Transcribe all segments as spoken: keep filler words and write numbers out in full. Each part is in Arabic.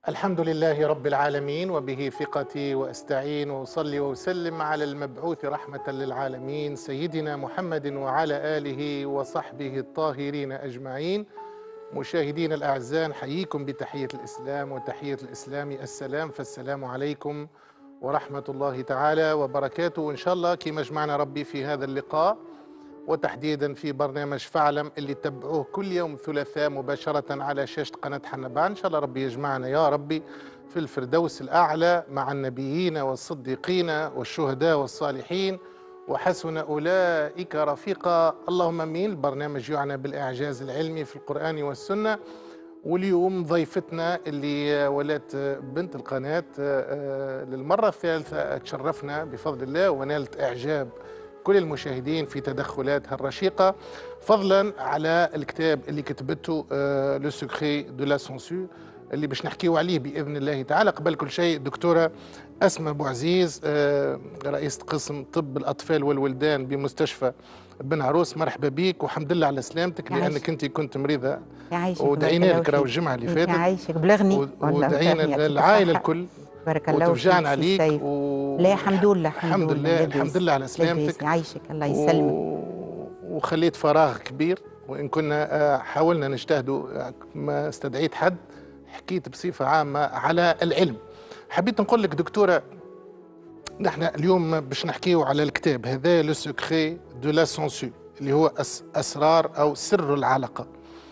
الحمد لله رب العالمين، وبه ثقتي وأستعين، وأصلي وأسلم على المبعوث رحمة للعالمين سيدنا محمد وعلى آله وصحبه الطاهرين أجمعين. مشاهدينا الأعزاء، نحييكم بتحية الإسلام، وتحية الإسلام السلام، فالسلام عليكم ورحمة الله تعالى وبركاته. وإن شاء الله كما جمعنا ربي في هذا اللقاء، وتحديدا في برنامج فعلم اللي تتبعوه كل يوم ثلاثاء مباشرة على شاشة قناة حنبان. إن شاء الله ربي يجمعنا يا ربي في الفردوس الأعلى مع النبيين والصديقين والشهداء والصالحين، وحسن أولئك رفيقا. اللهم امين. البرنامج يعنى بالإعجاز العلمي في القرآن والسنة، واليوم ضيفتنا اللي ولات بنت القناة للمرة الثالثة تشرفنا بفضل الله، ونالت إعجاب كل المشاهدين في تدخلاتها الرشيقة، فضلا على الكتاب اللي كتبته لو سكري دو لا سونسور اللي باش نحكيو عليه بإذن الله تعالى. قبل كل شيء دكتورة أسماء بوعزيز، رئيسة قسم طب الأطفال والولدان بمستشفى بن عروس، مرحبا بك وحمد لله على سلامتك، لأنك أنت كنت مريضة ودعينا لك راهو الجمعة اللي فاتت. يعيشك بلغني ودعينا العائلة الكل بارك الله فيك. وتفجعنا عليك و... لا الحمد لله الحمد لله الحمد لله على سلامتك. يعيشك الله يسلمك. و... وخليت فراغ كبير، وإن كنا حاولنا نجتهدوا ما استدعيت حد، حكيت بصفة عامة على العلم. حبيت نقول لك دكتورة، نحن اليوم باش نحكيو على الكتاب هذا لو سكري دو لا سونسور اللي هو أس... أسرار أو سر العلقة.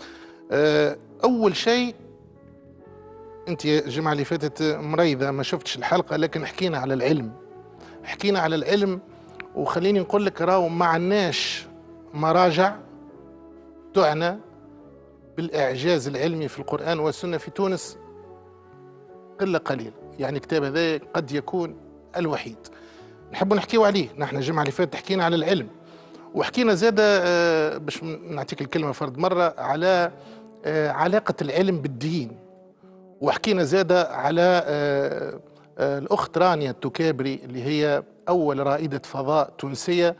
أول شيء، أنت الجمعة اللي فاتت مريضة ما شفتش الحلقة، لكن حكينا على العلم، حكينا على العلم. وخليني نقول لك راهو ما عندناش مراجع تعنى بالإعجاز العلمي في القرآن والسنة في تونس قلة قليل، يعني الكتاب هذا قد يكون الوحيد. نحب نحكيو عليه. نحن الجمعة اللي فاتت حكينا على العلم، وحكينا زادة باش نعطيك الكلمة فرد مرة على علاقة العلم بالدين، وحكينا زادة على الأخت رانيا التكابري اللي هي أول رائدة فضاء تونسية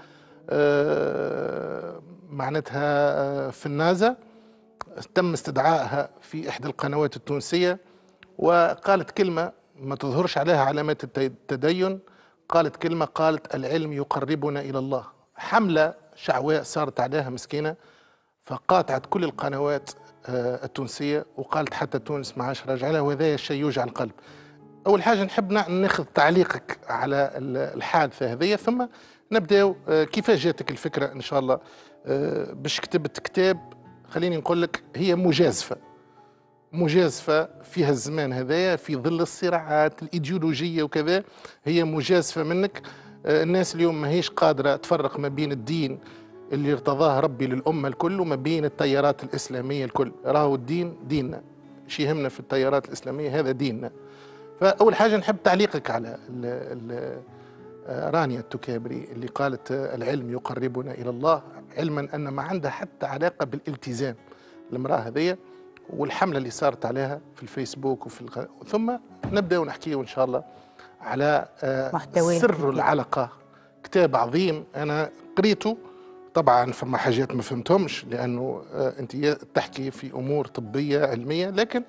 معناتها في النازا، تم استدعائها في إحدى القنوات التونسية، وقالت كلمة ما تظهرش عليها علامات التدين. قالت كلمة، قالت العلم يقربنا إلى الله. حملة شعواء صارت عليها مسكينة، فقاطعت كل القنوات التونسية وقالت حتى تونس ما عادش راجع لها، وهذا الشيء يوجع القلب. أول حاجة نحب ناخذ تعليقك على الحادثة هذه، ثم نبدأ كيفاش جاتك الفكرة إن شاء الله باش كتبت كتاب. خليني نقول لك هي مجازفة مجازفة فيها الزمان هذايا في ظل الصراعات الإيديولوجية وكذا، هي مجازفة منك. الناس اليوم ما هيش قادرة تفرق ما بين الدين اللي ارتضاه ربي للأمة الكل وما بين التيارات الإسلامية الكل. راهو الدين ديننا، شي يهمنا في التيارات الإسلامية هذا ديننا. فأول حاجة نحب تعليقك على ال ال رانيا التكابري اللي قالت العلم يقربنا إلى الله، علما أن ما عندها حتى علاقة بالالتزام المرأة هذية، والحملة اللي صارت عليها في الفيسبوك وفي الغ... ثم نبدأ ونحكيه إن شاء الله على سر العلقة. كتاب عظيم أنا قريته، طبعا فما حاجات ما فهمتهمش لأنه أنت تحكي في أمور طبية علمية، لكن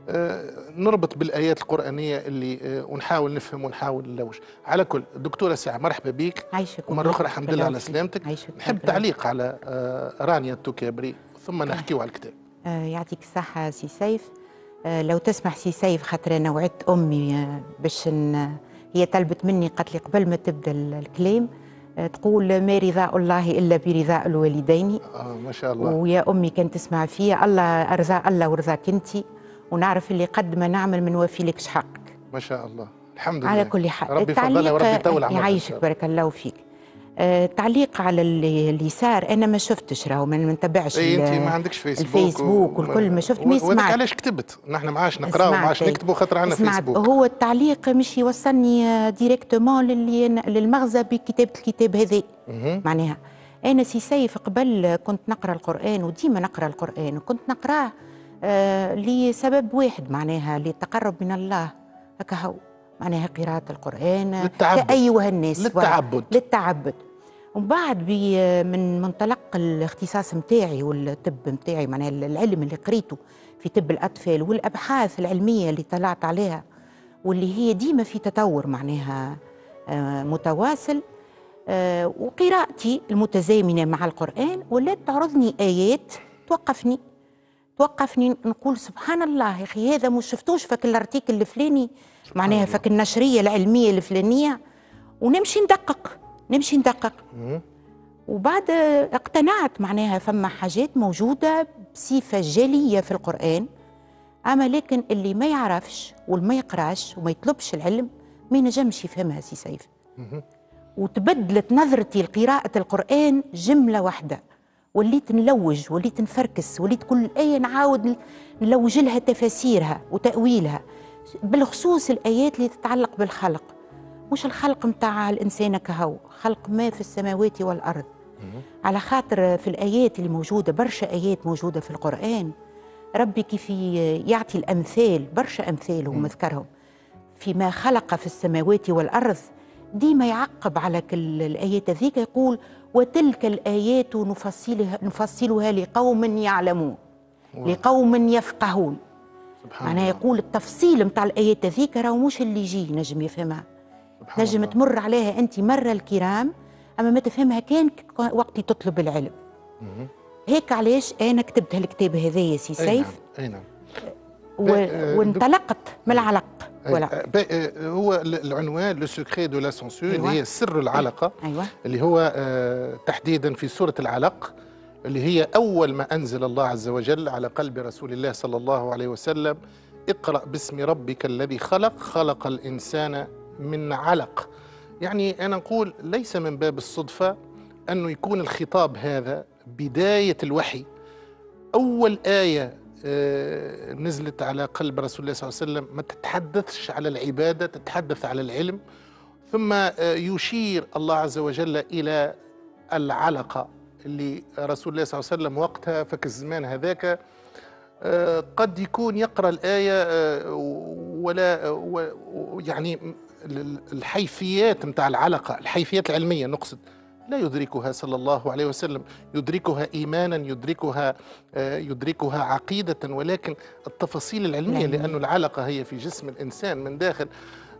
نربط بالآيات القرآنية اللي ونحاول نفهم ونحاول نلوش. على كل دكتورة ساعة مرحبا بك، ومرة أخرى الحمد لله على سلامتك. نحب تعليق على رانيا التكابري ثم نحكيه على الكتاب. يعطيك الصحة سي سيف. لو تسمح سي سيف، خاطر أنا وعدت أمي باش هي طلبت مني، قالت لي قبل ما تبدأ الكلام تقول ما رضاء الله إلا برضاء الوالدين. آه ما شاء الله. ويا أمي كانت تسمع فيها، الله أرزاق الله ورزاك أنت، ونعرف اللي قد ما نعمل من وفي لكش حقك. ما شاء الله الحمد لله. على كل حال ربي يفضلها وربي يطول عمرك. يعيشك بارك الله فيك. آه تعليق على اللي, اللي صار، انا ما شفتش راهو ما نتبعش. اي انت ما عندكش فيسبوك الفيسبوك والكل ما شفت. ما سمعت. علاش كتبت؟ نحن ما عادش نقراو، ما عادش نكتبوا خاطر عندنا فيسبوك. هو التعليق مش يوصلني ديريكتومون للمغزى بكتابه الكتاب هذا. معناها انا سي سيف قبل كنت نقرا القران، وديما نقرا القران، وكنت نقراه آه لسبب واحد، معناها للتقرب من الله. هكا هو معناها قراءه القران للتعبد. كأيها الناس للتعبد للتعبد ومن بعد بي- من منطلق الاختصاص متاعي والطب متاعي، معناها العلم اللي قريته في طب الأطفال والأبحاث العلمية اللي طلعت عليها واللي هي ديما في تطور معناها آه، متواصل، آه، وقراءتي المتزامنة مع القرآن ولات تعرضني آيات توقفني توقفني نقول سبحان الله يا أخي، هذا مش شفتوش فك الارتيكل الفلاني، معناها فك النشرية العلمية الفلانية، ونمشي ندقق نمشي ندقق وبعد اقتنعت معناها فما حاجات موجودة بصفة جلية في القرآن، أما لكن اللي ما يعرفش واللي ما يقراش وما يطلبش العلم ما ينجمش يفهمها سي سيف. وتبدلت نظرتي لقراءة القرآن جملة واحدة، وليت نلوج وليت نفركس وليت كل آية نعاود نلوج لها تفاسيرها وتأويلها، بالخصوص الآيات اللي تتعلق بالخلق، مش الخلق متاع الإنسان كهو، خلق ما في السماوات والأرض. على خاطر في الآيات اللي موجودة برشا آيات موجودة في القرآن ربي كيف يعطي الأمثال، برشا أمثال هو مذكرهم فيما خلق في السماوات والأرض، ديما يعقب على كل الآيات ذيك يقول وتلك الآيات نفصلها, نفصلها لقوم يعلمون لقوم يفقهون. معناها يقول التفصيل متاع الآيات ذيك راهو مش اللي يجي نجم يفهمها، نجم تمر عليها أنت مرة الكرام أما ما تفهمها كان وقت تطلب العلم. هيك علاش أنا كتبت هالكتاب هذا يا سي سيف. أي نعم. و... وانطلقت من العلق. ولا. هو العنوان لو سكري دو لا سونسور اللي هي سر العلقة. أيوة. اللي هو تحديدا في سورة العلق اللي هي أول ما أنزل الله عز وجل على قلب رسول الله صلى الله عليه وسلم اقرأ باسم ربك الذي خلق خلق الإنسان من علق. يعني أنا نقول ليس من باب الصدفة أنه يكون الخطاب هذا بداية الوحي، أول آية نزلت على قلب رسول الله صلى الله عليه وسلم ما تتحدثش على العبادة، تتحدث على العلم. ثم يشير الله عز وجل إلى العلقة اللي رسول الله صلى الله عليه وسلم وقتها فك الزمان هذاك قد يكون يقرأ الآية ولا يعني الحيثيات متاع العلقة، الحيثيات العلمية نقصد، لا يدركها صلى الله عليه وسلم، يدركها إيمانا، يدركها يدركها عقيدة، ولكن التفاصيل العلمية لأن العلقة هي في جسم الإنسان من داخل.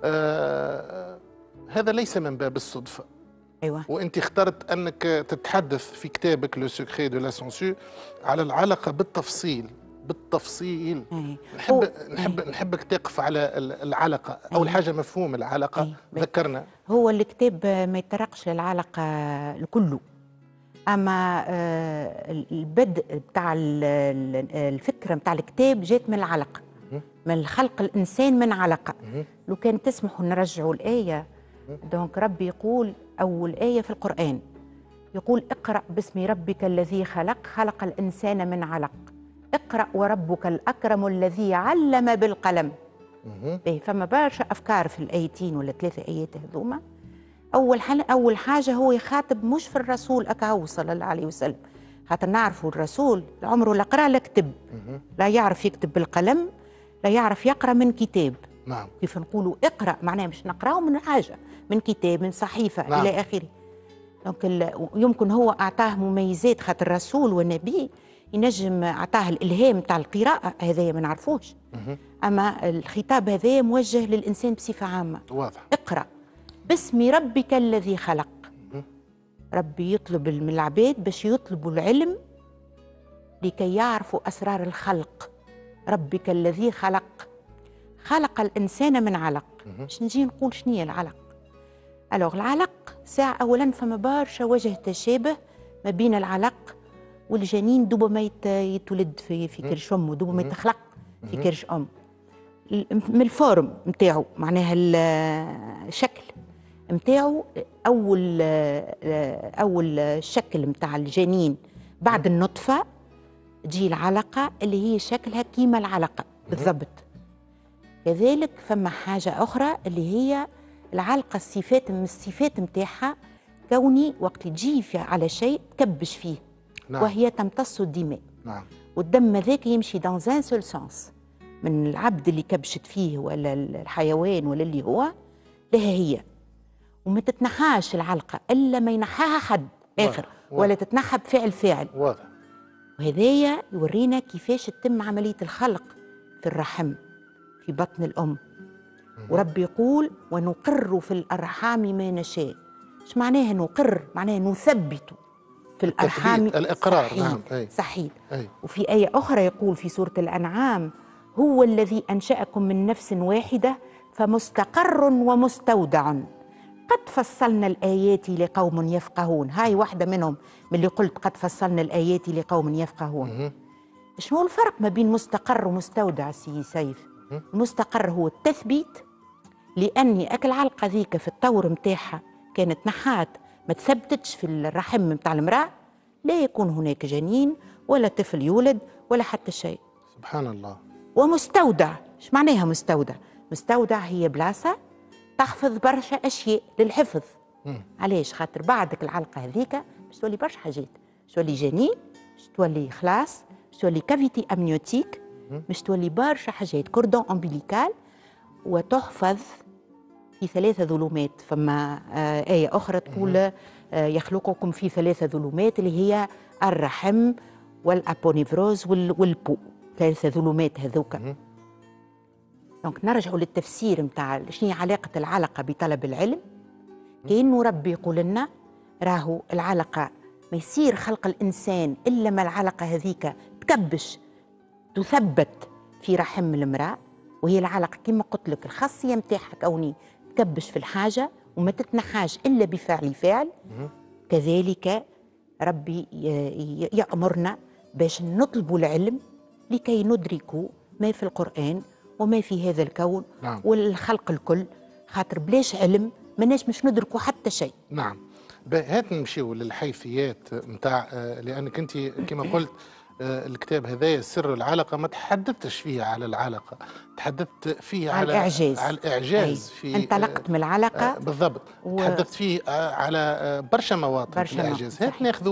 آه هذا ليس من باب الصدفة. أيوة. وأنت اخترت أنك تتحدث في كتابك لو سكري دو لا سونسور على العلقة بالتفصيل بالتفصيل. أي. نحب نحب أي. نحبك تقف على العلقة. أول أي. حاجة مفهوم العلقة. أي. ذكرنا هو الكتاب ما يتطرقش للعلقة الكله، أما البدء بتاع الفكرة بتاع الكتاب جات من العلقة، من خلق الإنسان من علقة. لو كان تسمحوا نرجعوا الآية، دونك ربي يقول أول آية في القرآن يقول اقرأ باسم ربك الذي خلق خلق الإنسان من علق اقرأ وربك الأكرم الذي علم بالقلم. إيه فما برشا أفكار في الآيتين ولا ثلاثة آيات هذوما. أول حل أول حاجة هو يخاطب مش في الرسول أكاو صلى الله عليه وسلم، خاطر نعرفوا الرسول عمره لا قرأ لا كتب، لا يعرف يكتب بالقلم لا يعرف يقرأ من كتاب. نعم. كيف نقولوا اقرأ معناه مش نقرأه من حاجة، من كتاب من صحيفة. نعم. إلى آخره. دونك يمكن هو أعطاه مميزات خاطر الرسول والنبي ينجم أعطاه الإلهام تاع القراءة، هذا ما نعرفوش. أما الخطاب هذا موجه للإنسان بصفة عامة. واضح. اقرأ باسم ربك الذي خلق. ربي يطلب من العباد باش يطلبوا العلم لكي يعرفوا أسرار الخلق. ربك الذي خلق خلق الإنسان من علق. باش نجي نقول شنو هي العلق. ألوغ العلق ساعة أولا فما برشا وجه تشابه ما بين العلق والجنين دوب ما يتولد في في كرش أمه، دوب ما يتخلق في كرش أم. من الفورم نتاعو معناها الشكل نتاعو، أول أول شكل نتاع الجنين بعد النطفة تجي العلقة اللي هي شكلها كيما العلقة بالضبط. كذلك فما حاجة أخرى اللي هي العلقة، الصفات من الصفات نتاعها كوني وقت تجي على شيء تكبش فيه. نعم. وهي تمتص الدماء. نعم. والدم هذاك يمشي دان ان سول سونس، من العبد اللي كبشت فيه ولا الحيوان ولا اللي هو لها هي. وما تتنحاش العلقة إلا ما ينحاها حد آخر، واضح. ولا تتنحى بفعل فاعل. واضح. وهذايا يورينا كيفاش تتم عملية الخلق في الرحم في بطن الأم. ورب يقول ونقر في الأرحام ما نشاء. ايش معناها نقر؟ معناها نثبت في الأرحام. الإقرار. صحيح. نعم. أي. صحيح. أي. وفي آية أخرى يقول في سورة الأنعام هو الذي أنشأكم من نفس واحدة فمستقر ومستودع قد فصلنا الآيات لقوم يفقهون. هاي واحدة منهم من اللي قلت قد فصلنا الآيات لقوم يفقهون. شنو الفرق ما بين مستقر ومستودع سي سيف؟ المستقر هو التثبيت، لأني أكل علقة ذيك في الطور متاعها كانت نحات ما تثبتش في الرحم متاع المرأة، لا يكون هناك جنين ولا طفل يولد ولا حتى شيء. سبحان الله. ومستودع، ايش معناها مستودع؟ مستودع هي بلاصة تحفظ برشا أشياء للحفظ. مم. علاش؟ خاطر بعدك العلقة هذيك باش تولي برشا حاجات، باش تولي جنين، باش تولي خلاص، باش تولي كافيتي أمنيوتيك، باش تولي برشا حاجات، كوردون أمبليكال، وتحفظ في ثلاثة ظلمات. فما آه آية أخرى تقول آه يخلقكم في ثلاثة ظلمات اللي هي الرحم والأبونيفروز والبو، ثلاثة ظلمات هذوك. دونك نرجعوا للتفسير نتاع شنو علاقة العلقة بطلب العلم. كأنه ربي يقول لنا راهو العلقة ما يصير خلق الإنسان إلا ما العلقة هذيك تكبش تثبت في رحم المرأة، وهي العلقة كما قلت لك الخاصية متاعها كوني تكبش في الحاجة وما تتنحاش إلا بفعل فعل. كذلك ربي يأمرنا باش نطلبوا العلم لكي ندركوا ما في القرآن وما في هذا الكون. نعم. والخلق الكل، خاطر بلاش علم ماناش مش ندركوا حتى شيء. نعم. هات نمشيو للحيثيات نتاع، لأنك أنت كما قلت الكتاب هذايا سر العلقة ما تحدثتش فيه على العلقة، تحدثت فيه على, على الإعجاز. على الإعجاز. في انطلقت من العلقة بالضبط. و... تحدثت فيه على برشا مواطن برشا في الإعجاز. هات ناخذوا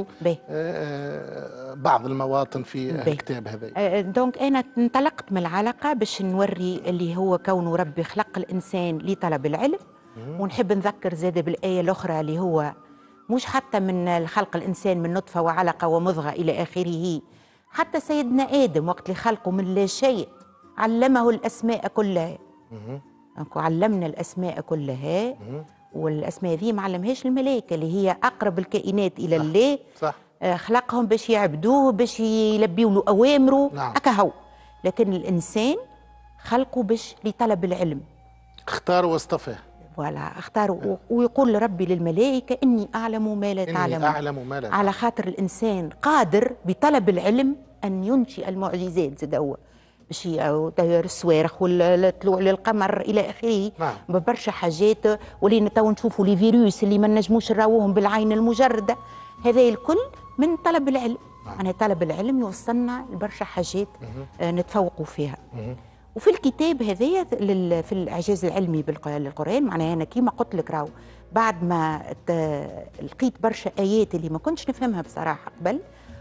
بعض المواطن في بي. الكتاب هذا. دونك أنا انطلقت من العلقة باش نوري اللي هو كونه ربي خلق الإنسان لطلب العلم. مم. ونحب نذكر زاد بالآية الأخرى اللي هو مش حتى من خلق الإنسان من نطفة وعلقة ومضغة إلى آخره، حتى سيدنا آدم وقت اللي خلقه من لا شيء علمه الأسماء كلها. علمنا الأسماء كلها. مم. والأسماء ذي ما علمهاش الملائكة اللي هي أقرب الكائنات إلى صح. الله. صح. آه خلقهم باش يعبدوه باش يلبيوا له أوامره. نعم. أكهو. لكن الإنسان خلقه باش لطلب العلم، اختار واصطفاه. ولا اختار. ويقول ربي للملائكة إني أعلم ما لا تعلمون. إني أعلم ما لا. على خاطر الإنسان قادر بطلب العلم أن ينشئ المعجزات زاد هو باش الصواريخ والطلوع للقمر إلى آخره. نعم. ببرشا حاجات ولينا تو نشوفوا لي فيروس اللي ما نجموش نراوهم بالعين المجردة. هذا الكل من طلب العلم. نعم. أنا طلب العلم يوصلنا لبرشا حاجات آه نتفوقوا فيها. مه. وفي الكتاب هذايا في الإعجاز العلمي للقرآن معناها أنا كيما قلت لك راهو بعد ما لقيت برشا آيات اللي ما كنتش نفهمها بصراحة قبل،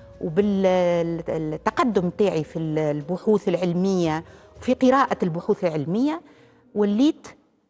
وبالتقدم تاعي في البحوث العلمية وفي قراءة البحوث العلمية وليت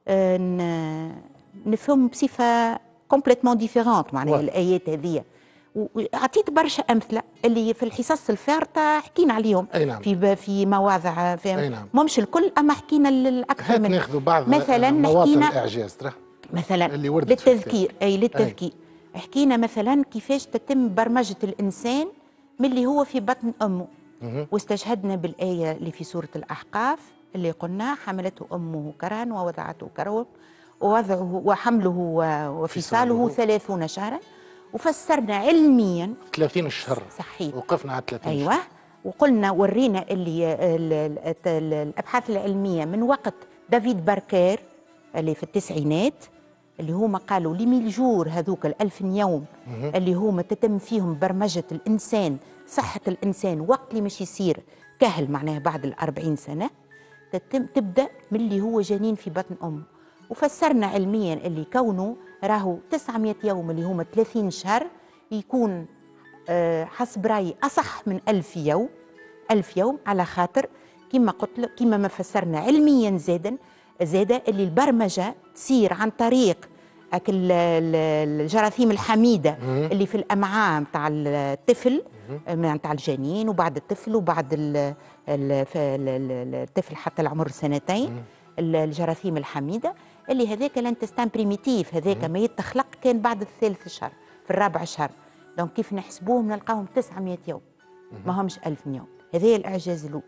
نفهم بصفة كومبليتمون ديفيرونت معناها الآيات هذه. وعطيت برشا امثله اللي في الحصص الفارطه حكينا عليهم. نعم. في في مواضع في نعم. مش الكل اما حكينا الاكثر من ناخذ بعض مثلا مواطن الاعجاز مثلا اللي للتذكير اي للتذكير أي. حكينا مثلا كيفاش تتم برمجه الانسان من اللي هو في بطن امه. مه. واستشهدنا بالايه اللي في سوره الاحقاف اللي قلنا حملته امه كرها ووضعته كرها ووضعه وحمله وفصاله ثلاثون شهرا. وفسرنا علميا ثلاثين شهر. صحيح. وقفنا على ثلاثين أيوة. شهر. وقلنا ورينا اللي الابحاث العلميه من وقت دافيد باركير اللي في التسعينات اللي هما قالوا لي ميل جور هذوك الألف يوم مه. اللي هما تتم فيهم برمجه الانسان صحه الانسان وقت اللي مش يصير كهل معناها بعد الأربعين سنه تتم تبدا من اللي هو جنين في بطن امه. وفسرنا علميا اللي كونه راهو تسعمائة يوم اللي هما ثلاثين شهر يكون أه حسب رايي أصح من ألف يوم. ألف يوم على خاطر كما قلت لك كما ما فسرنا علميا زادا زادا اللي البرمجة تصير عن طريق هاك ال- ال- الجراثيم الحميده اللي في الامعاء نتاع الطفل، نتاع الجنين وبعد الطفل وبعد ال- ال- ف- ال- ال- الطفل حتى العمر سنتين، ال- الجراثيم الحميده اللي هذاك لانتستان بريميتيف، هذاك ما يتخلق كان بعد الثالث شهر في الرابع شهر. دونك كيف نحسبوهم نلقاهم تسعمائة يوم، ما همش ألف يوم. هذا هي الاعجاز الاول.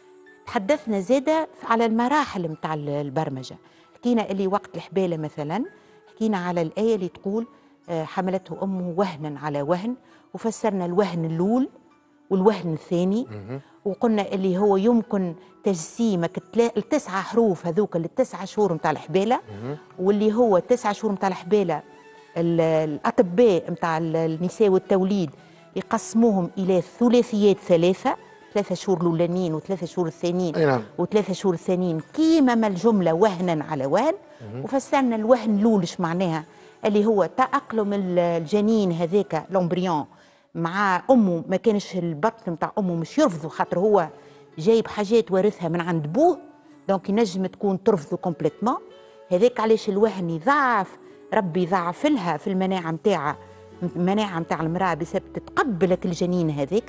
تحدثنا زاده على المراحل نتاع البرمجه، حكينا اللي وقت الحباله مثلا، حكينا على الايه اللي تقول آه، حملته امه وهنا على وهن، وفسرنا الوهن الاول والوهن الثاني، وقلنا اللي هو يمكن تجسيمك التلا- التسعه حروف هذوك التسعه شهور نتاع الحباله، واللي هو التسعه شهور نتاع الحباله ال- الاطباء نتاع النساء والتوليد يقسموهم الى ثلاثيات ثلاثه، ثلاثة شهور الأولانيين وثلاثة شهور الثانيين أي نعم. وثلاثة شهور الثانيين كيما ما الجملة وهنا على وهن. وفسرنا الوهن الأول ايش معناها، اللي هو تأقلم الجنين هذاك لومبريون مع أمه، ما كانش البطن نتاع أمه مش يرفضه خاطر هو جايب حاجات وارثها من عند بوه، دونك ينجم تكون ترفضه كومبليتمون. هذاك علاش الوهن يضعف، ربي يضعف لها في المناعة نتاعها، المناعة نتاع المرأة بسبب تتقبلك الجنين هذاك.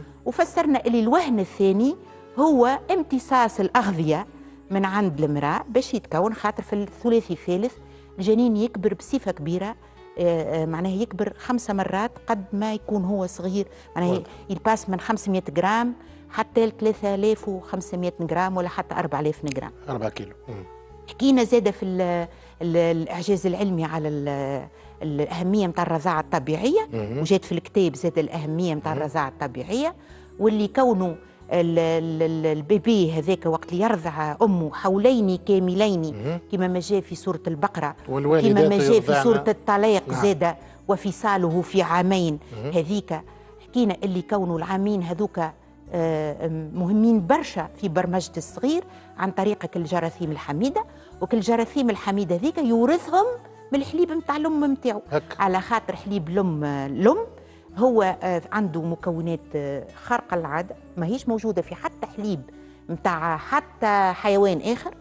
وفسرنا اللي الوهن الثاني هو امتصاص الأغذية من عند المرأة باش يتكون، خاطر في الثلاثي الثالث الجنين يكبر بصفة كبيرة، آه، آه، معناها يكبر خمسة مرات قد ما يكون هو صغير، معناها يلباس من خمسمائة جرام حتى ل ثلاثة آلاف وخمسمائة جرام ولا حتى أربعة آلاف جرام. أربعة كيلو. مم. حكينا زادة في ال ال الإعجاز العلمي على ال الأهمية نتاع الرضاعة الطبيعية، وجات في الكتاب زاد الأهمية نتاع الرضاعة الطبيعية، واللي كونه ال- ال- ال- البيبي هذاك وقت اللي يرضع أمه حولين كاملين كما ما جاء في سورة البقرة، والوالدات كما ما جاء في يرضعن. سورة الطلاق نعم. زاد وفصاله في عامين. هذيك حكينا اللي كونوا العامين هذوك آه، مهمين برشا في برمجة الصغير عن طريق الجراثيم الحميدة، وكل الجراثيم الحميدة ذيك يورثهم من الحليب نتاع الأم نتاعو، على خاطر حليب الأم الأم هو آه، عنده مكونات آه، خارقة للعادة ما هيش موجودة في حتى حليب نتاع حتى حيوان آخر.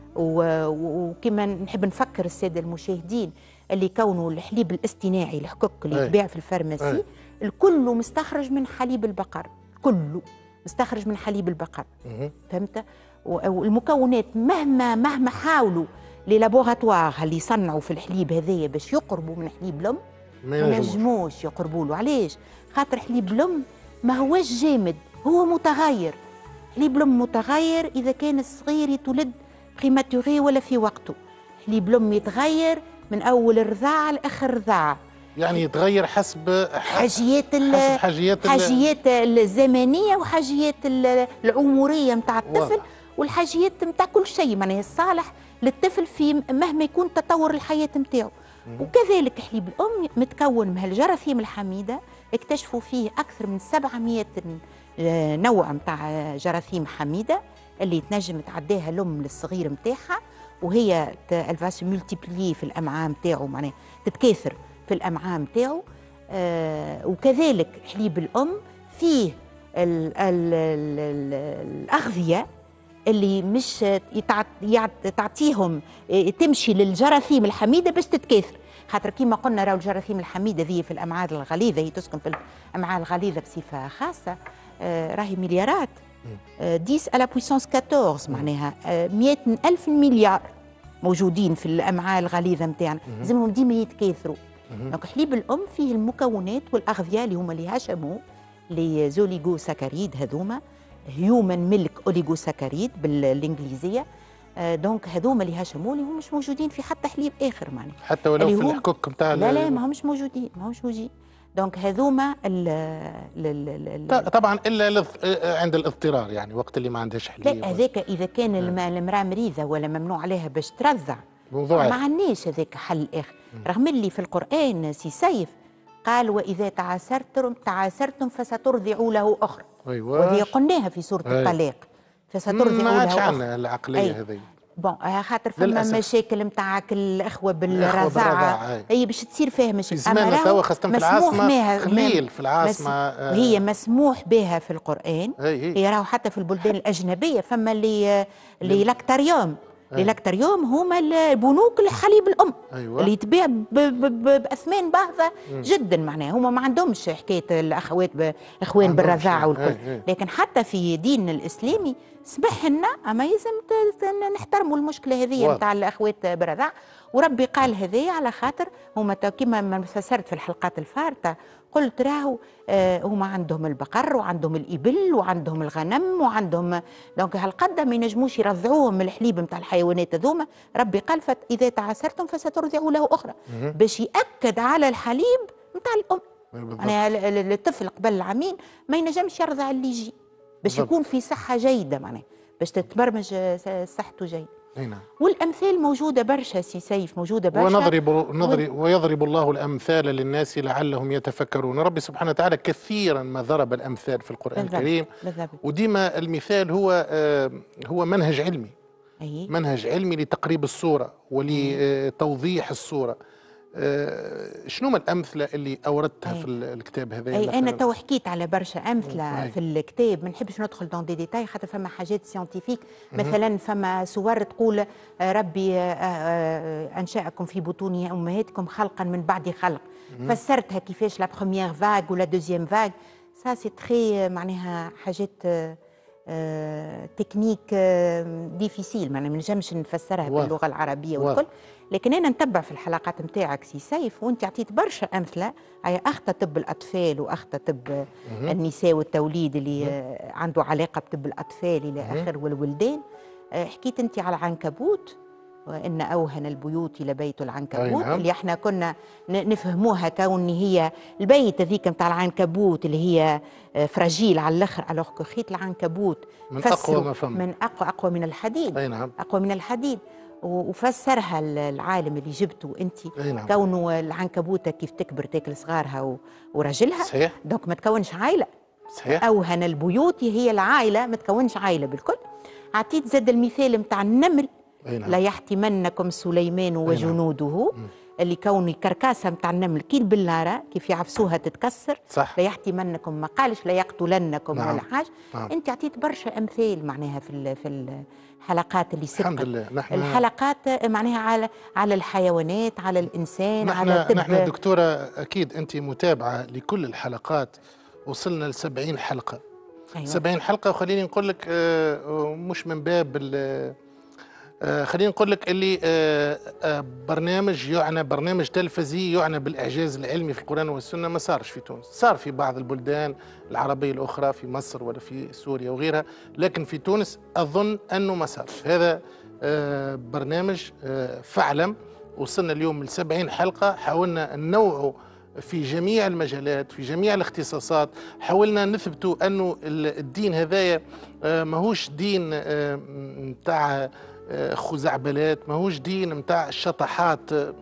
و- و- وكما نحب نفكر السادة المشاهدين اللي كونوا الحليب الاصطناعي الحكك اللي أي. يتباع في الفارماسي أي. الكل مستخرج من حليب البقر، كله مستخرج من حليب البقر. فهمت؟ و- والمكونات مهما مهما حاولوا لي لابوغاتوار اللي يصنعوا في الحليب هذايا باش يقربوا من حليب الام ما ما ينجموش. ينجموش يقربوا له. علاش؟ خاطر حليب الام ما هوش جامد، هو متغير. حليب الام متغير اذا كان الصغير يتولد بريماتوري ولا في وقته. حليب الام يتغير من اول الرضاعه لاخر الرضاعه، يعني يتغير حسب حاجيات ال- حسب حاجيات ال- حاجيات الزمنيه وحاجيات ال- العمريه نتاع الطفل واضح. والحاجيات نتاع كل شيء، معناها الصالح للطفل في مهما يكون تطور الحياه نتاعو. وكذلك حليب الام متكون من الجراثيم الحميده، اكتشفوا فيه اكثر من سبعمائة نوع نتاع جراثيم حميده اللي تنجم تعداها الام للصغير نتاعها، وهي الفاس ملتيبلي في الامعاء نتاعو، معناها تتكاثر في الامعاء نتاعو. آه وكذلك حليب الام فيه ال ال ال ال الاغذيه اللي مش يتع... يعت... تعطيهم تمشي للجراثيم الحميده باش تتكاثر، خاطر كيما قلنا راهو الجراثيم الحميده ذي في الامعاء الغليظه، هي تسكن في الامعاء الغليظه بصفه خاصه، آه راهي مليارات، آه عشرة على بويسونس أربعطاش، معناها آه مئة ألف مليار موجودين في الامعاء الغليظه نتاعنا، لازمهم ديما يتكاثروا. دونك حليب الام فيه المكونات والاغذيه اللي هما اللي هاشمو لي زوليغو ساكاريد، هذوما هيومن ميلك اوليغو ساكاريد بالانجليزيه. آه دونك هذوما اللي هاشمو اللي هم مش موجودين في حتى حليب اخر، معناها حتى ولو اللي في هو- الحكوك نتاع لا لا ما همش موجودين، ما همش موجودين. دونك هذوما ال ال ال ال طبعا الا الاض- عند الاضطرار، يعني وقت اللي ما عندهاش حليب. لا هذاك اذا كان الم- المراه مريضه ولا ممنوع عليها باش ترضع موضوع ما عندناش هذاك حل اخر، رغم اللي في القران سي سيف قال واذا تعاسرتم تعاسرتم فسترضعوا له اخرى، ايوه وهذه قلناها في سوره أي. الطلاق، فسترضعوا ما له عادش اخرى. عندنا العقليه أي. هذه. بون آه، خاطر فما للأسف. مشاكل نتاعك الاخوه بالرضاعة، بالرضاعه أي. هي باش تصير فيها مشاكل. في زماننا راهو توا خاصة في مسموح العاصمة بها- قليل في العاصمة، مس... آه. هي مسموح بها في القران، أي أي. هي راهو حتى في البلدان الاجنبيه فما اللي اللي لاكتاريوم لي لاكتريوم هما البنوك الحليب الام أيوة. اللي يتباع باثمان باهظه جدا، معناها هما ما عندهمش حكايه الاخوات اخوان بالرضاعه والكل. لكن حتى في ديننا الاسلامي سمح لنا اما يلزم نحترموا المشكله هذه نتاع الاخوات بالرضاعه، وربي قال هذايا على خاطر هما كما ما فسرت في الحلقات الفارطه، قلت راهو آه هما عندهم البقر وعندهم الإبل وعندهم الغنم وعندهم دونك هالقد ما ينجموش يرضعوهم من الحليب نتاع الحيوانات هذوما. ربي قال إذا تعسرتم فسترضعوا له أخرى باش يأكد على الحليب نتاع الأم. يعني الطفل قبل العامين ما ينجمش يرضع اللي يجي باش يكون في صحة جيدة، معناها باش تتبرمج صحته جيدة. نعم. والامثال موجوده برشا سي سيف، موجوده برشا. ونضرب نضرب ويضرب الله الامثال للناس لعلهم يتفكرون. ربي سبحانه وتعالى كثيرا ما ضرب الامثال في القران بالضبط. الكريم بالضبط. وديما المثال هو آه هو منهج علمي. أي. منهج علمي لتقريب الصوره ولتوضيح الصوره. آه شنو ما الامثله اللي اوردتها أي. في الكتاب هذا؟ اي انا تو حكيت على برشا امثله أي. في الكتاب، ما نحبش ندخل دون دي ديتاي خاطر فما حاجات سيانتيفيك. مثلا فما صور تقول ربي انشاكم في بطون امهاتكم خلقا من بعد خلق، فسرتها كيفاش لا بروميير فاغ ولا دوزيام فاغ. سا سي تري معناها حاجات آه تكنيك آه ديفيسيل، ما نجمش نفسرها باللغه العربيه والكل. لكن انا نتبع في الحلقات نتاعك سي سيف وانت عطيت برشا امثله، هي اخت طب الاطفال واخت طب النساء والتوليد اللي آه عنده علاقه بطب الاطفال الى اخر والولدان. آه حكيت انت على العنكبوت، وان اوهن البيوت لبيت العنكبوت نعم. اللي احنا كنا نفهموها كون هي البيت هذيك نتاع العنكبوت اللي هي فراجيل على الاخر، الوغ كو خيط العنكبوت من اقوى ما فهم، من اقوى اقوى من الحديد. أي نعم. اقوى من الحديد. وفسرها العالم اللي جبته انت نعم. كونه العنكبوته كيف تكبر تاكل صغارها ورجلها، صحيح. دونك ما تكونش عائله. صحيح. اوهن البيوت هي العائله، ما تكونش عائله بالكل. عطيت زاد المثال نتاع النمل، لا يحتمنكم سليمان وجنوده، اللي كوني كركاسه نتاع النمل كي البلاره كيف يعفسوها تتكسر. صح. لا يحتمنكم، ما قالش لا يقتلنكم نعم. ولا حاجه. نعم. انت عطيت برشا امثال معناها في في الحلقات اللي سبقت. الحمد لله. نحن الحلقات معناها على على الحيوانات، على الانسان، نحن على الطب. نحن دكتوره اكيد انت متابعه لكل الحلقات، وصلنا ل سبعين حلقه. أيوة. سبعين حلقه، وخليني نقول لك مش من باب آه خلينا نقول لك اللي آه آه برنامج يعنى برنامج تلفزي يعنى بالاعجاز العلمي في القران والسنه ما صارش في تونس، صار في بعض البلدان العربيه الاخرى في مصر ولا في سوريا وغيرها، لكن في تونس اظن انه ما صار. هذا آه برنامج آه فعلا وصلنا اليوم ل سبعين حلقه، حاولنا ننوعه في جميع المجالات في جميع الاختصاصات، حاولنا نثبتوا انه الدين هذايا آه ماهوش دين آه متاع خزعبلات، ماهوش دين متاع الشطحات،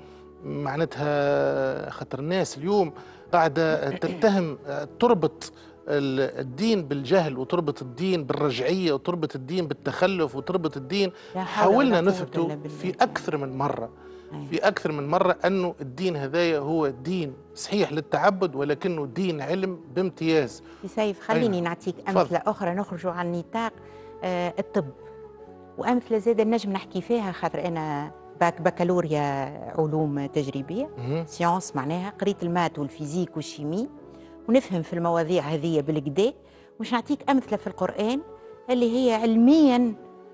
معناتها خاطر الناس اليوم قاعدة تتهم تربط الدين بالجهل وتربط الدين بالرجعية وتربط الدين بالتخلف وتربط الدين. حاولنا نثبته في أكثر من مرة في أكثر من مرة أنه الدين هذايا هو دين صحيح للتعبد ولكنه دين علم بامتياز. سيف خليني أيوة. نعطيك أمثلة أخرى نخرج عن نطاق آه الطب، وامثله زاده نجم نحكي فيها خاطر انا باك بكالوريا علوم تجريبيه سيونس، معناها قريت المات والفيزيك والشيمي ونفهم في المواضيع هذه بالكدا. مش نعطيك امثله في القران اللي هي علميا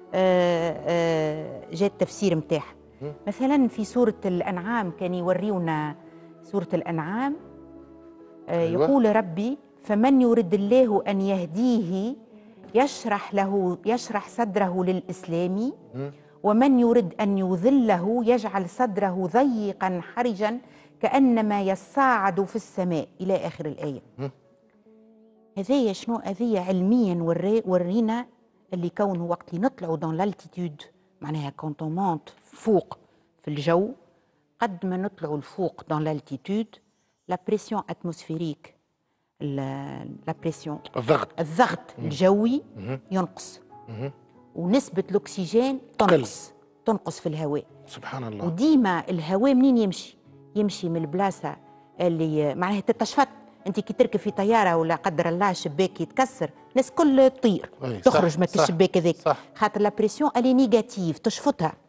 جاء التفسير نتاعها. مثلا في سوره الانعام كان يوريونا سوره الانعام يقول ربي فمن يرد الله ان يهديه يشرح له يشرح صدره للإسلام، ومن يرد أن يذله يجعل صدره ضيقا حرجا كأنما يصعد في السماء إلى آخر الآية. هذايا شنو؟ هذايا علميا ورينا اللي كونه وقت اللي نطلعوا دون لالتيتود، معناها كونتومونت فوق في الجو، قد ما نطلعوا الفوق دون لالتيتود لا بريسيون اتموسفيريك، لا بريسيون الضغط الضغط الجوي ينقص، ونسبة الأكسجين تنقص تنقص في الهواء. سبحان الله. وديما الهواء منين يمشي؟ يمشي من البلاصة اللي معناها تتشفط. أنت كي تركب في طيارة ولا قدر الله شباك يتكسر، الناس كل تطير تخرج من الشباك هذاك، خاطر لا بريسيون الي نيجاتيف تشفطها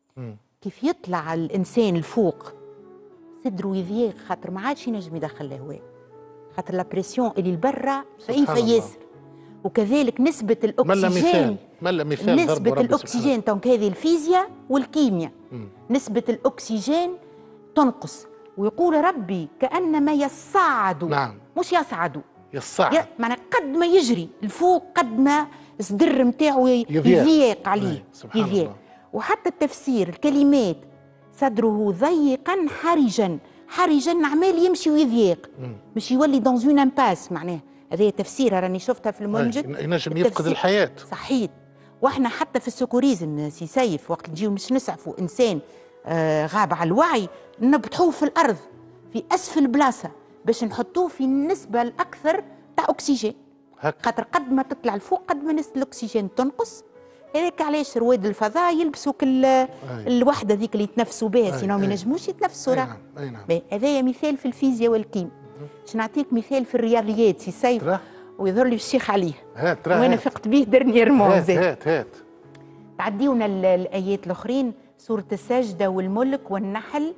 مم. كيف يطلع الانسان الفوق صدره يضيق خاطر ما عادش ينجم يدخل الهواء، خاطر لا بريسيون اللي برا ضعيفه ياسر. وكذلك نسبه ملا مثال الاكسجين ملا مثال نسبه الاكسجين دونك هذه الفيزياء والكيمياء. مم. نسبه الاكسجين تنقص، ويقول ربي كانما يصعد. نعم. مش يصعد، يصعد ي... معنى قد ما يجري الفوق قد ما الصدر نتاعو يضيق عليه، يضيق. وحتى التفسير الكلمات صدره ضيقا حرجا، حرجا عمال يمشي ويضيق، مش يولي دون اون امباس. معناه هذه تفسيرها راني شفتها في المنجد، ينجم يفقد الحياه. صحيح. واحنا حتى في السكوريزم سي سيف وقت نجيو مش نسعفوا انسان آه غاب على الوعي نبطحوه في الارض في اسفل بلاصه باش نحطوه في النسبه الاكثر تاع اكسجين، خاطر قد ما تطلع الفوق قد ما نسبه الاكسجين تنقص. هذاك علاش رواد الفضاء يلبسوا كل الوحده ذيك اللي يتنفسوا بها، سينو ما ينجموش يتنفسوا. راه هذايا مثال في الفيزياء والكيم. باش نعطيك مثال في الرياضيات سي سيف ويظهر لي الشيخ عليه هات وانا فقت به درنييرمون. هات هات هات تعديونا الايات الاخرين، سوره السجده والملك والنحل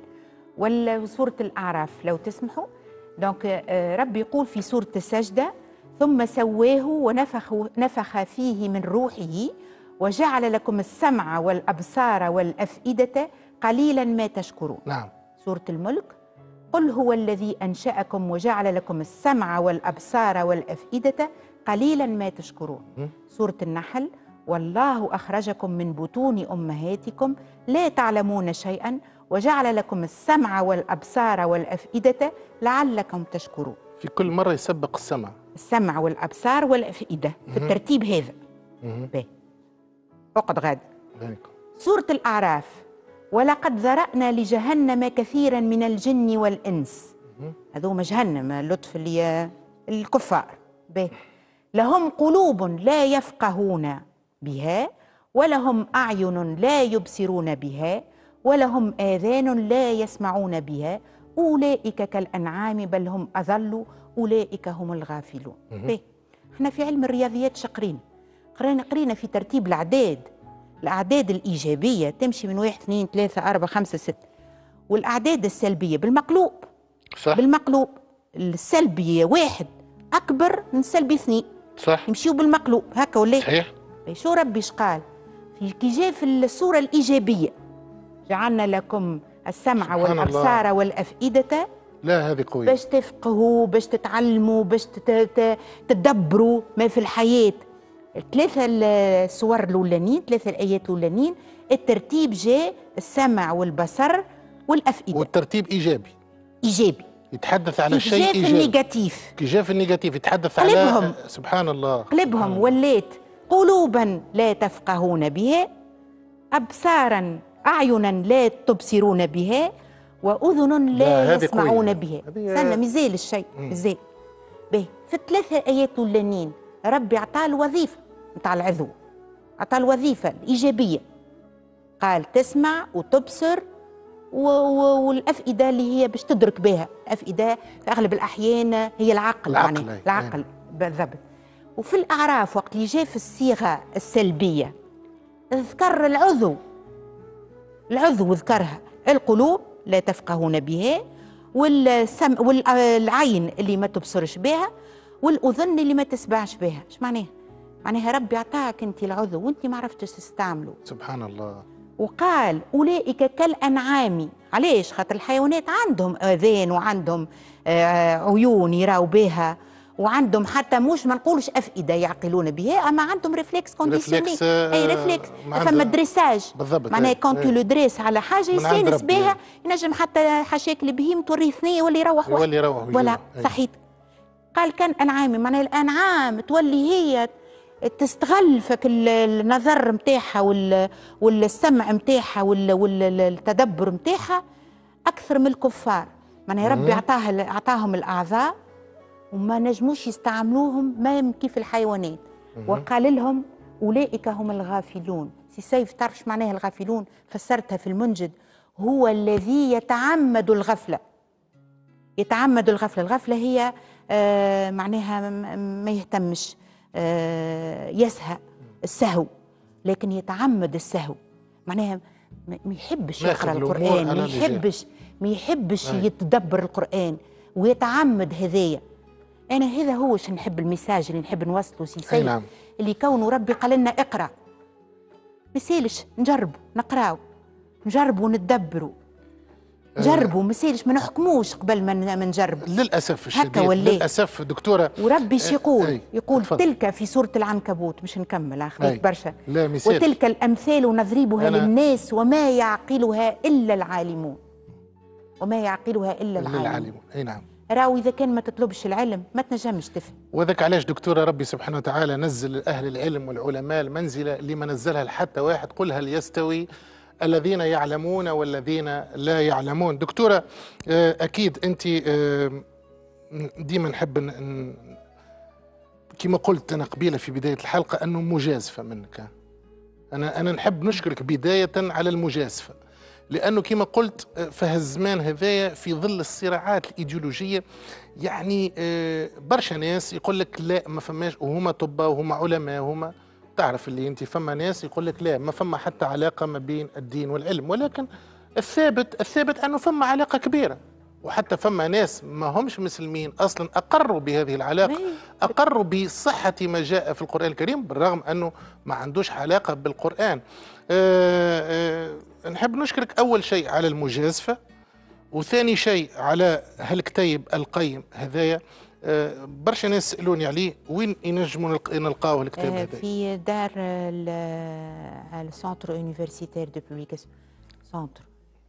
وسوره الاعراف لو تسمحوا. دونك ربي يقول في سوره السجده ثم سواه ونفخ نفخ فيه من روحه وجعل لكم السمع والابصار والافئده قليلا ما تشكرون. نعم. سوره الملك قل هو الذي انشاكم وجعل لكم السمع والابصار والافئده قليلا ما تشكرون. م? سوره النحل والله اخرجكم من بطون امهاتكم لا تعلمون شيئا وجعل لكم السمع والابصار والافئده لعلكم تشكرون. في كل مره يسبق السمع السمع والابصار والافئده في الترتيب هذا. باهي اقعد غادي. سوره الاعراف ولقد ذرأنا لجهنم كثيرا من الجن والانس. هذوما جهنم اللطف اللي الكفار. باهي لهم قلوب لا يفقهون بها ولهم اعين لا يبصرون بها ولهم آذان لا يسمعون بها أولئك كالأنعام بل هم أضل أولئك هم الغافلون. باهي احنا في علم الرياضيات شقرين قرينا قرينا في ترتيب الأعداد، الأعداد الإيجابية تمشي من واحد اثنين ثلاثة أربعة خمسة ستة، والأعداد السلبية بالمقلوب. صح. بالمقلوب السلبية واحد أكبر من السلبي اثنين. صح. يمشيوا بالمقلوب هكا ولا؟ صحيح. شو ربي قال في كي جاء في الصورة الإيجابية جعلنا لكم السمع والأبصار الله. والأفئدة. لا هذه قوية باش تفقهوا باش تتعلموا باش تدبروا ما في الحياة. الثلاثة الصور الأولانيين ثلاثة الآيات الأولانيين الترتيب جاء السمع والبصر والأفئدة والترتيب إيجابي إيجابي يتحدث على شيء إيجابي. كي جاء في النيجاتيف كي جاء في النيجاتيف يتحدث قلبهم. على سبحان الله قلبهم ولات قلوبا لا تفقهون بها أبصارا أعينا لا تبصرون بها وأذن لا, لا يسمعون بها. استنى مازال الشيء مازال. باهي في الثلاثة آيات الأولانيين ربي أعطاه الوظيفة نتاع العذو، أعطاه الوظيفة الإيجابية قال تسمع وتبصر و... و... والأفئدة اللي هي باش تدرك بها. الأفئدة في أغلب الأحيان هي العقل، العقل يعني العقل بالضبط. وفي الأعراف وقت اللي جاء في الصيغة السلبية ذكر العذو، العذو ذكرها القلوب لا تفقهون بها والسم والعين اللي ما تبصرش بها والأذن اللي ما تسمعش بها. ايش معناها؟ معناها ربي عطاك انت العذو وانت ما عرفتش تستعمله. سبحان الله. وقال أولئك كالأنعام. علاش؟ خاطر الحيوانات عندهم آذان وعندهم آه عيون يراو بها وعندهم حتى مش ما نقولش افئده يعقلون بها اما عندهم ريفلكس كونديسيوني. اي ريفلكس فما دريساج معناها كونت لو دريس على حاجه يستانس بها ينجم حتى حاشاك البهيم توريه ثنيه ولا يروح واحد ولا يروح ولا صحيت. قال كان انعام معناها الانعام تولي هي تستغل فك النظر نتاعها والسمع نتاعها والتدبر نتاعها اكثر من الكفار. معناها ربي عطاها عطاهم الاعضاء وما نجموش يستعملوهم ما كيف الحيوانات. وقال لهم أولئك هم الغافلون. سي سيف تعرفش معناها الغافلون؟ فسرتها في المنجد هو الذي يتعمد الغفلة. يتعمد الغفلة. الغفلة هي آه معناها ما يهتمش آه يسهى السهو لكن يتعمد السهو معناها ما ما يحبش ماخذ يقرا الأمور القران، على ما الرجال. يحبش ما يحبش أي. يتدبر القران ويتعمد هذايا. انا هذا هو شو نحب، الميساج اللي نحب نوصله سي أي سيد، نعم. اللي كونه ربي قال لنا اقرا، ما يسالش نجربوا نقراو، نجربوا ندبروا، نجربوا ما يسالش، ما نحكموش قبل ما ما نجربوا. للاسف هكا الشديد ولات. للاسف دكتوره. وربي ايش يقول؟ أي. يقول اتفضل. تلك في سورة العنكبوت، مش نكمل خليك برشا. لا مثال. وتلك الأمثال نضربها أنا... للناس وما يعقلها إلا العالمون، وما يعقلها إلا العالمون. العالمون. أي نعم. راهو إذا كان ما تطلبش العلم ما تنجمش تفهم. وذاك علاش دكتورة ربي سبحانه وتعالى نزل أهل العلم والعلماء المنزلة اللي ما نزلها لحتى واحد، قل هل يستوي الذين يعلمون والذين لا يعلمون. دكتورة أكيد أنت ديما نحب كما قلت أنا قبيلة في بداية الحلقة أنه مجازفة منك. أنا أنا نحب نشكرك بداية على المجازفة، لأنه كما قلت فهالزمان هذايا في ظل الصراعات الإيديولوجية يعني برشا ناس يقول لك لا ما فماش، وهما طباء وهما علماء وهما تعرف اللي أنت فما ناس يقول لك لا ما فما حتى علاقة ما بين الدين والعلم، ولكن الثابت الثابت أنه فما علاقة كبيرة، وحتى فما ناس ما همش مسلمين أصلا أقروا بهذه العلاقة، أقروا بصحة ما جاء في القرآن الكريم بالرغم أنه ما عندوش علاقة بالقرآن. أه أه نحب نشكرك أول شيء على المجازفة، وثاني شيء على هالكتيب القيم هذايا. أه برشا ناس سألوني عليه، وين ينجموا نلقاوه الكتاب هذا؟ في دار السنتر يونيفرسيتير دو بوبليكاسيون، سنتر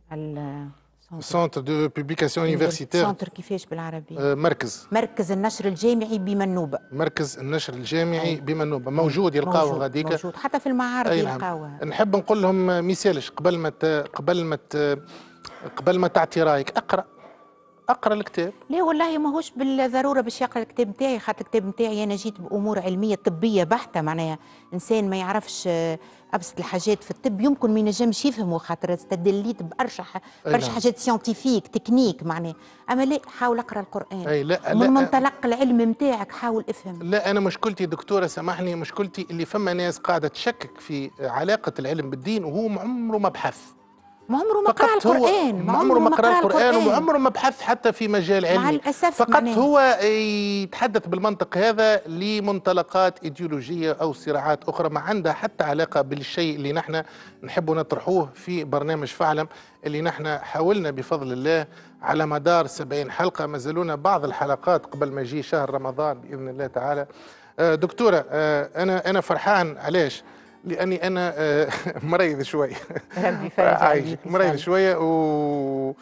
سنتر دو بوبليكاسيون يونيفرسيتير. سنتر كيفاش بالعربي؟ أه مركز مركز النشر الجامعي بمنوبة. مركز النشر الجامعي بمنوبة موجود، يلقاوه غاديك موجود حتى في المعارض يلقاوها. نحب نقول لهم مثالش قبل ما قبل ما قبل ما تعطي رايك اقرا اقرا الكتاب. لا والله ماهوش بالضروره باش يقرا الكتاب نتاعي، خاطر الكتاب نتاعي انا جيت بامور علميه طبيه بحته، معناها انسان ما يعرفش ابسط الحاجات في الطب يمكن ما ينجمش يفهموا، خاطر استدليت بارشا برشا حاجات سيانتيفيك تكنيك معناها، اما لا حاول اقرا القران. أي لا من لا منطلق العلم نتاعك حاول افهم. لا انا مشكلتي دكتوره سامحني، مشكلتي اللي فما ناس قاعده تشكك في علاقه العلم بالدين وهو عمره ما بحث، ما عمره ما قرأ القرآن، ما عمره ما قرأ القرآن وما عمره ما بحث حتى في مجال علمي، مع الأسف فقط معناه. هو يتحدث بالمنطق هذا لمنطلقات إيديولوجية أو صراعات أخرى ما عندها حتى علاقة بالشيء اللي نحن نحب نطرحوه في برنامج فعلم، اللي نحن حاولنا بفضل الله على مدار سبعين حلقة، ما زالونا بعض الحلقات قبل ما يجي شهر رمضان بإذن الله تعالى. دكتورة أنا أنا فرحان، علاش؟ لاني انا مريض شويه ربي يفرج عليك، مريض شويه و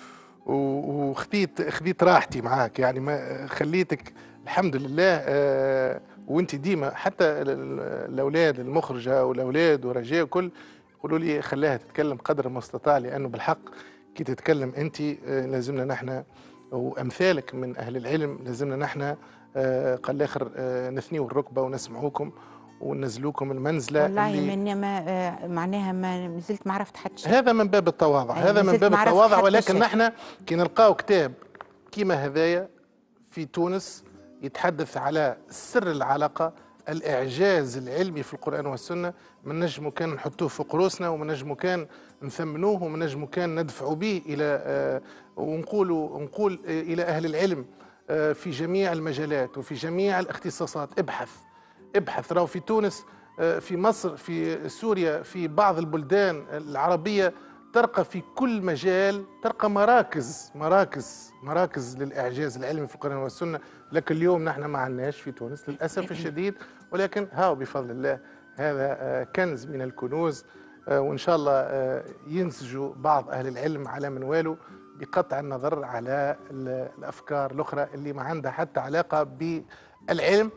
وخذيت خذيت راحتي معاك، يعني ما خليتك الحمد لله. وانت ديما حتى الاولاد المخرجه والاولاد ورجاء كل يقولوا لي خلاها تتكلم قدر المستطاع، لانه بالحق كي تتكلم انت لازمنا نحن وامثالك من اهل العلم لازمنا نحن قال الاخر نثنيوا الركبه ونسمعوكم وننزلوكم المنزله. والله من ما معناها ما زلت ما عرفت حتى شيء. هذا من باب التواضع، هذا من باب التواضع، ولكن نحن كي نلقاو كتاب كيما هذايا في تونس يتحدث على سر العلاقه، الاعجاز العلمي في القران والسنه، من نجمو كان نحطوه في قروسنا، ومن نجمو كان نثمنوه، ومن نجمو كان ندفعوا به الى آه ونقولوا نقول آه الى اهل العلم آه في جميع المجالات وفي جميع الاختصاصات. ابحث ابحث، راهو في تونس في مصر في سوريا في بعض البلدان العربية ترقى في كل مجال، ترقى مراكز مراكز مراكز للإعجاز العلمي في القرآن والسنة، لكن اليوم نحن ما عندناش في تونس للأسف الشديد، ولكن هاو بفضل الله هذا كنز من الكنوز، وإن شاء الله ينسجوا بعض أهل العلم على منواله بقطع النظر على الأفكار الأخرى اللي ما عندها حتى علاقة بالعلم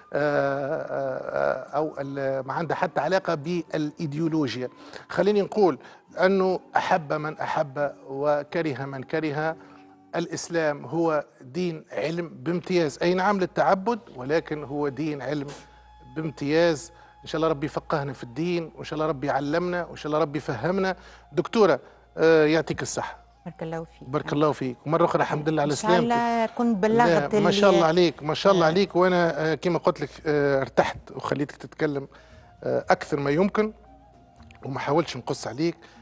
أو ما عندها حتى علاقة بالإيديولوجيا. خليني نقول أنه أحب من أحب وكره من كره، الإسلام هو دين علم بامتياز، أي نعم للتعبد، ولكن هو دين علم بامتياز. إن شاء الله ربي يفقهنا في الدين، وإن شاء الله ربي يعلمنا، وإن شاء الله ربي يفهمنا. دكتورة يعطيك الصحة. بارك الله فيك. بارك الله فيك، ومره اخرى الحمد لله على سلامتك. ان شاء الله كنت بلغت. ما شاء الله عليك، ما شاء الله عليك، وانا كما قلت لك ارتحت وخليتك تتكلم اكثر ما يمكن، وما حاولتش نقص عليك.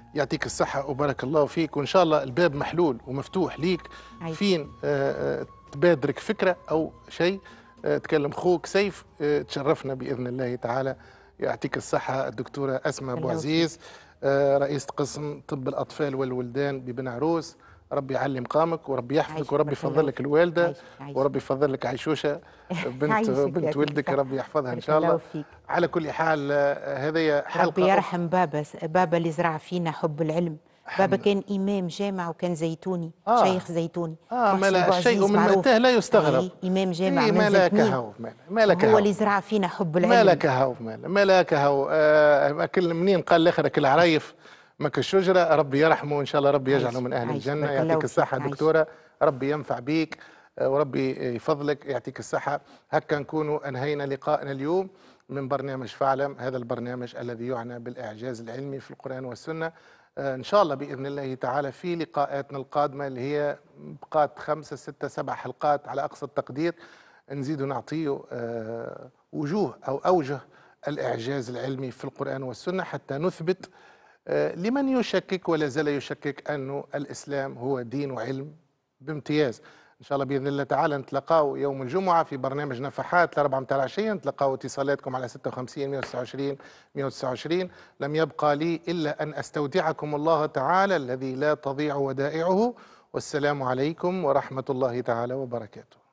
يعطيك الصحة وبارك الله فيك، وإن شاء الله الباب محلول ومفتوح ليك. عايش. فين آه، آه، تبادرك فكرة أو شيء آه، تكلم خوك سيف، آه، تشرفنا بإذن الله تعالى. يعطيك الصحة الدكتورة أسماء أبو الله عزيز، آه، رئيس قسم طب الأطفال والولدان ببن عروس. ربي يعلي مقامك وربي يحفظك عايشك، وربي بارك يفضل الله لك فيك. الوالدة، عايشك عايشك. وربي يفضل لك عيشوشة بنت عايشك بنت يعطيك ولدك، الصحة. ربي يحفظها إن بارك شاء الله الله. فيك. على كل حال آه، هذه حلقة ربي يرحم بابا، بابا اللي زرع فينا حب العلم. بابا حم... كان إمام جامع وكان زيتوني، آه شيخ زيتوني. اه ما محسن لا الشيء بوعزيز من معروف. متاه لا يستغرب. أي إمام جامع اي من ما لك زيتونين. هو ما ما لك هو هو اللي زرع فينا حب ما العلم. لك هو ما ما لك هو آه كل منين قال الاخر كل عرايف ما كالشجره، ربي يرحمه ان شاء الله، ربي يجعله عايش من اهل عايش، الجنه. بارك الله يعطيك الصحه فيك. عايش. دكتوره، ربي ينفع بيك آه وربي يفضلك، يعطيك الصحه. هكا نكونوا انهينا لقائنا اليوم من برنامج فاعلم، هذا البرنامج الذي يعنى بالاعجاز العلمي في القران والسنه. إن شاء الله بإذن الله تعالى في لقاءاتنا القادمة اللي هي بقات خمسة ستة سبع حلقات على أقصى التقدير، نزيد نعطيه وجوه أو أوجه الإعجاز العلمي في القرآن والسنة، حتى نثبت لمن يشكك ولا زال يشكك أنه الإسلام هو دين وعلم بامتياز. إن شاء الله بإذن الله تعالى نتلقاو يوم الجمعة في برنامج نفحات الأربعة متاع العشية، نتلقاو اتصالاتكم على ستة وخمسين مئة وتسعة وعشرين مئة وتسعة وعشرين. لم يبقى لي إلا أن أستودعكم الله تعالى الذي لا تضيع ودائعه، والسلام عليكم ورحمة الله تعالى وبركاته.